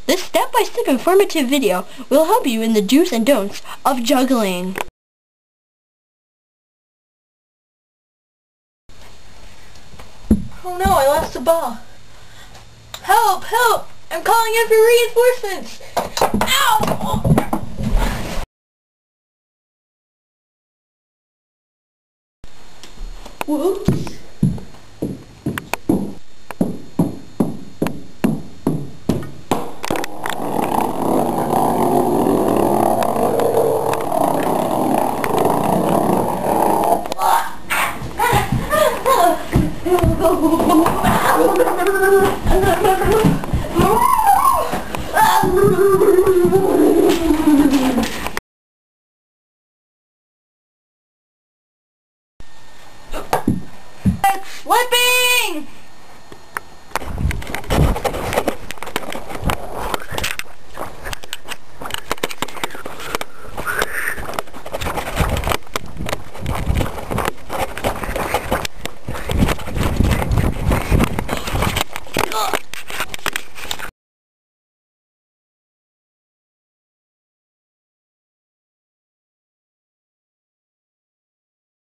This step-by-step informative video will help you in the do's and don'ts of juggling. Oh no, I lost the ball. Help! Help! I'm calling in for reinforcements! Ow! Whoops. It's slipping!